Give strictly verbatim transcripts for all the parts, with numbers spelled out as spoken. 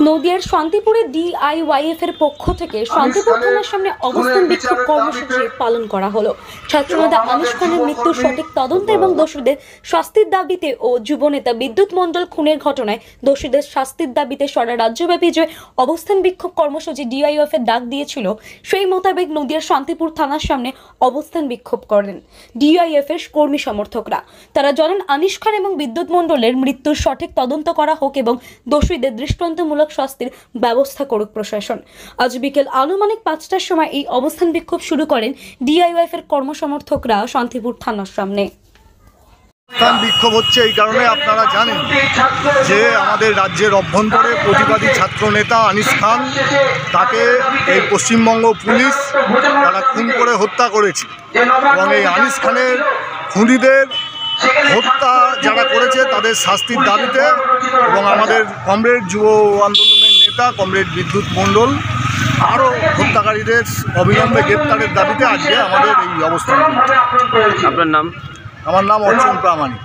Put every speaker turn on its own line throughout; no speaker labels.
নদিয়ার শান্তিপুরে ডিআইওয়াইএফ এর পক্ষ থেকে শান্তিপুর থানার সামনে অবস্থান বিক্ষোভ কর্মসূচি পালন করা হলো। ছাত্রনেতা আনিস খানের মৃত্যুর সঠিক তদন্ত এবং দোষীদের শাস্তির দাবিতে ও যুবনেতা বিদ্যুৎ মণ্ডল খুনের ঘটনায় দোষীদের শাস্তির দাবিতে সারা রাজ্যব্যাপী যে অবস্থান বিক্ষোভ কর্মসূচি ডিআইওয়াইএফ এর ডাক দিয়েছিল, সেই মোতাবেক নদিয়ার শান্তিপুর থানার সামনে অবস্থান বিক্ষোভ করেন ডিআইওয়াইএফ এর কর্মী সমর্থকরা। তারা জানান, আনিস খান এবং বিদ্যুৎ মণ্ডলের মৃত্যুর সঠিক তদন্ত করা হোক এবং দোষীদের দৃষ্টান্তমূলক শাস্তির ব্যবস্থা করুক প্রশাসন। আজ বিকেল আনুমানিক পাঁচটার সময় এই অবস্থান বিক্ষোভ শুরু করেন ডিআইওয়াইএফ এর কর্মসমর্থকরা শান্তিপুর থানার সামনে।
অবস্থান বিক্ষোভ হচ্ছে এই কারণে, আপনারা জানেন যে আমাদের রাজ্যের অভ্যন্তরে প্রতিবাদী ছাত্র নেতা আনিস খান, তাকে এই পশ্চিমবঙ্গ পুলিশ তারা খুন করে হত্যা করেছে এবং এই আনিস খানের খুনিদের হত্যা যারা করেছে তাদের শাস্তির দাবিতে এবং আমাদের কমরেড যুব আন্দোলনের নেতা কমরেড বিদ্যুৎ মণ্ডল আরও হত্যাকারীদের অবিলম্বে গ্রেপ্তারের দাবিতে আজকে আমাদের এই অবস্থান।
আপনার নাম?
আমার নাম অর্চন প্রামাণিক।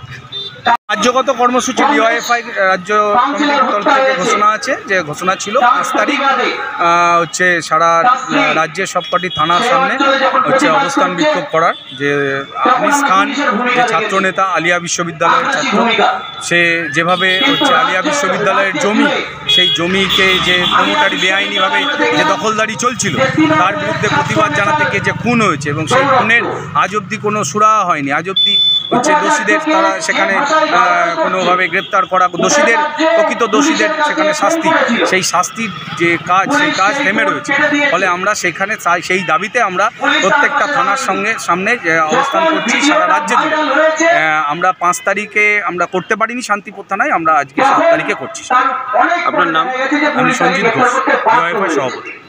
রাজ্যগত কর্মসূচি ডিওয়াইএফআই রাজ্য কমিটির তরফ থেকে ঘোষণা আছে, যে ঘোষণা ছিল পাঁচ তারিখ হচ্ছে সারা রাজ্যের সবকটি থানার সামনে হচ্ছে অবস্থান বিক্ষোভ করার। যে আনিস খান যে ছাত্রনেতা, আলিয়া বিশ্ববিদ্যালয়ের ছাত্র, সে যেভাবে হচ্ছে আলিয়া বিশ্ববিদ্যালয়ের জমি, সেই জমিকে যে প্রমোটারি বেআইনিভাবে যে দখলদারি চলছিল, তার বিরুদ্ধে প্রতিবাদ জানাতে গিয়ে যে খুন হয়েছে এবং সেই খুনের আজ অবধি কোনো সুরাহা হয়নি। আজ অবধি হচ্ছে দোষীদের তারা সেখানে কোনোভাবে গ্রেপ্তার করা, দোষীদের প্রকৃত দোষীদের সেখানে শাস্তি, সেই শাস্তির যে কাজ, সেই কাজ থেমে রয়েছে। ফলে আমরা সেখানে সেই দাবিতে আমরা প্রত্যেকটা থানার সঙ্গে সামনে অবস্থান করছি সারা রাজ্যে জুড়ে। আমরা পাঁচ তারিখে আমরা করতে পারিনি শান্তিপুর থানায়, আমরা আজকে সাত তারিখে করছি।
আপনার নাম?
আমি সঞ্জিত ঘোষ, ডিওয়াইএফআই সভাপতি।